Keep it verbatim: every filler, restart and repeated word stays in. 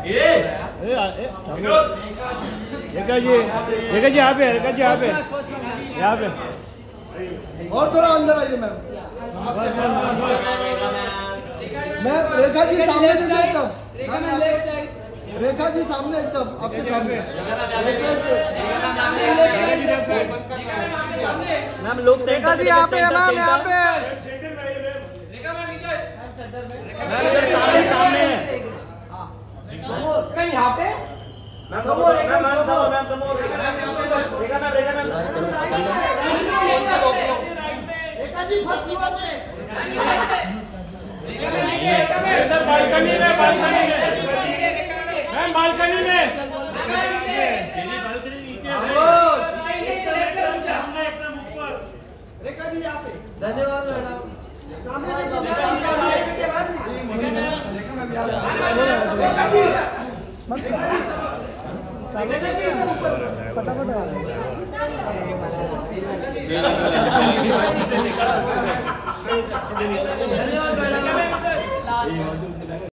रेखा जी, रेखा जी यहाँ पे, रेखा जी यहाँ पे, यहाँ पे और थोड़ा अंदर आइए मैम। मैं रेखा जी सामने एकदम, रेखा जी सामने एकदम आपके सामने। मैम लोग रेखा जी यहाँ पे, मैम यहाँ पे, मैम इधर सामने सामने कहीं यहाँ पे ma'am ma'am ma'am ma'am Rekha ma'am Rekha ma'am Rekha ji first floor पे, इधर बालकनी में, बालकनी में मैम, बालकनी में रेखा जी यहाँ पे। धन्यवाद मैडम। सामने फटाफट